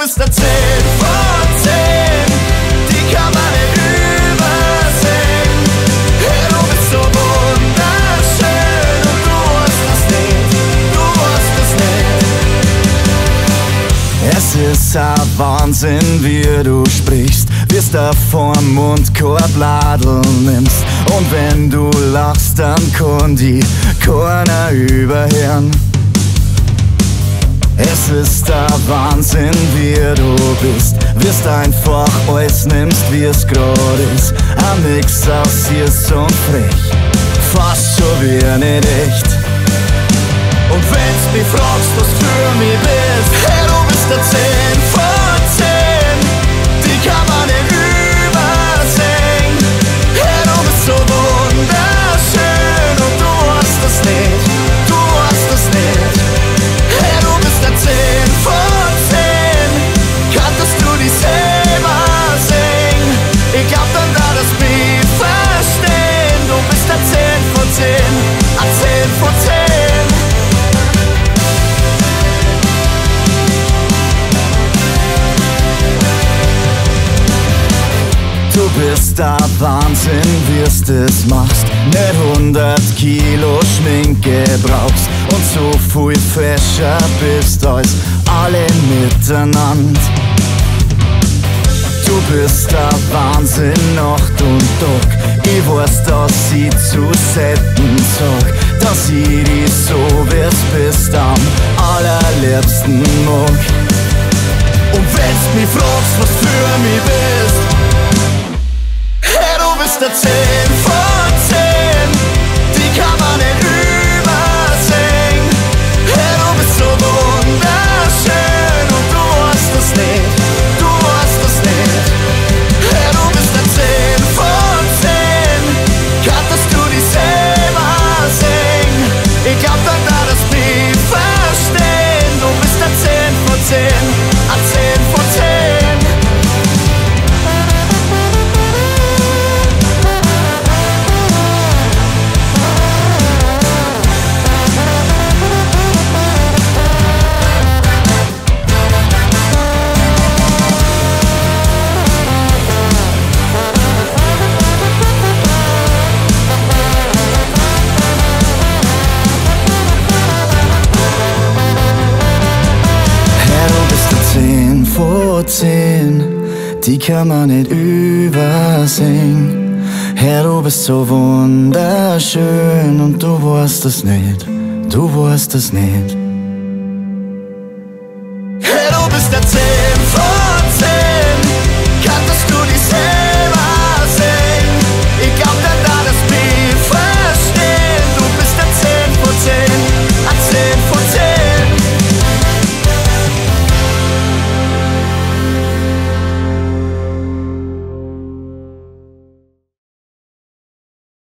bist der 10 von 10, die kann man nicht übersehen. Hey, du bist so wunderschön und du hast das nicht, du hast das nicht. Es ist ein Wahnsinn, wie du sprichst, wir's da vorm Mund kein Ladel nimmst. Und wenn du lachst, dann kann die keiner überhören. Es ist der Wahnsinn, wie du bist, wirst einfach alles nimmst, wie es grad ist. Am nix aussiehst und frech, fast so wie nicht echt. Und wenn's mich fragst, was für mich bist, hey, du bist der 10 von 10, die kann man nicht übersehen. Hey, du bist so wunderschön und du hast das nicht, du hast das nicht. Hey, du bist der 10 von 10, kanntest du dich selber singen? Ich glaub dann da das Beat verstehen. Du bist der 10 von 10, ein 10 von 10. Du bist der Wahnsinn, wie's das machst. Nicht 100 Kilo Schminke brauchst und so viel fresher bist als alle miteinander. Du bist der Wahnsinn, Nacht und Tag. Ich weiß, dass ich zu selten sag, dass ich dich so wie's bist am allerliebsten mag. Und wenn's mich fragst, was für mich bist, hey, du bist der 10 von 10, die kann man nicht übersehen. Hey, du bist so wunderschön und du hast das nicht, du hast das nicht. Hey, du bist der 10 von 10, kanntest du dich selber singen? Ich glaub dann da das Beat verstehen. Du bist der 10 von 10, ein 10 von 10. Die kann man nicht übersehen. Herr, du bist so wunderschön und du weißt es nicht, du weißt es nicht.